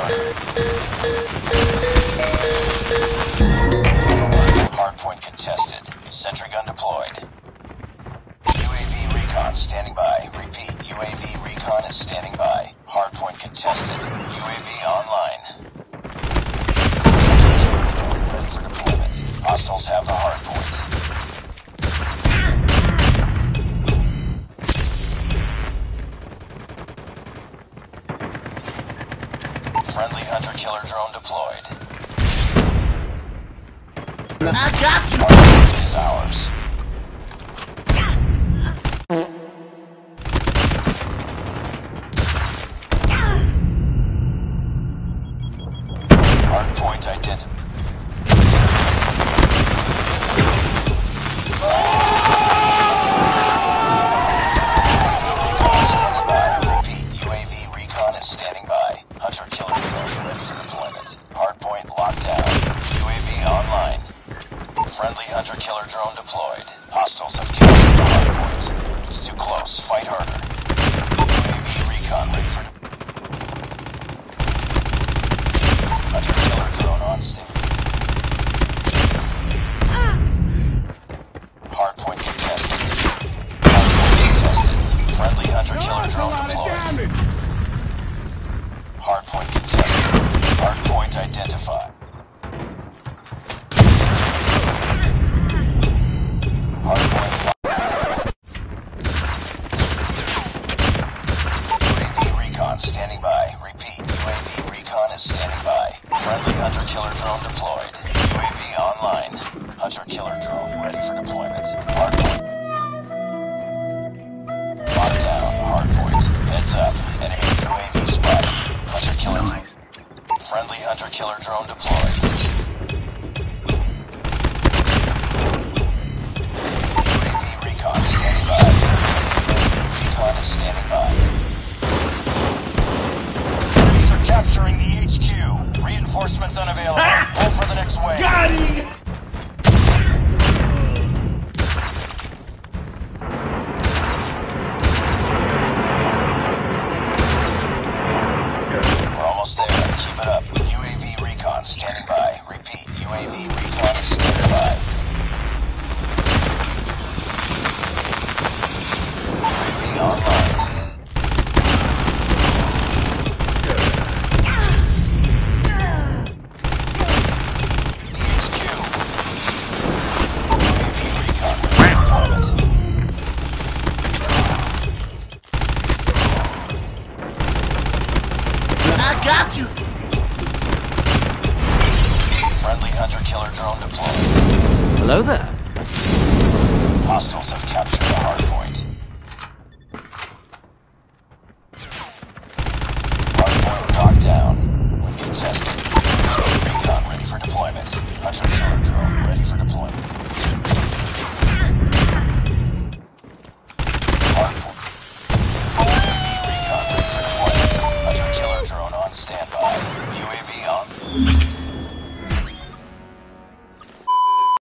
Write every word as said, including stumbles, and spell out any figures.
harder. Hardpoint contested. Sentry gun deployed. U A V recon standing by. Repeat, U A V recon is standing by. Hardpoint contested. U A V online. Ready for deployment. Hostiles have the hardpoint. Friendly hunter-killer drone deployed. I got you! Hardpoint is ours. Hardpoint identified. Friendly hunter-killer drone deployed. Hostiles have captured the hardpoint. It's too close. Fight harder. U A V recon ready for hunter-killer drone on station. Hardpoint contested. Hardpoint contested. Friendly hunter-killer drone deployed. Hardpoint contested. Hardpoint identified. Hardpoint. U A V recon standing by. Repeat, U A V recon is standing by. Friendly hunter-killer drone deployed. U A V online. Hunter-killer drone ready for deployment. Hardpoint. Lockdown. Hardpoint. Heads up. Enemy U A V spotted. Hunter-killer. Nice. Friendly hunter-killer drone deployed. Standing by. Enemies are capturing the H Q. Reinforcements unavailable. Hold for the next wave. Got him! We're almost there. Keep it up. U A V recon standing by. Repeat, U A V recon is standing by. U A V online. Got you! Friendly hunter-killer drone deployed. Hello there. Hostiles have captured the hardpoint.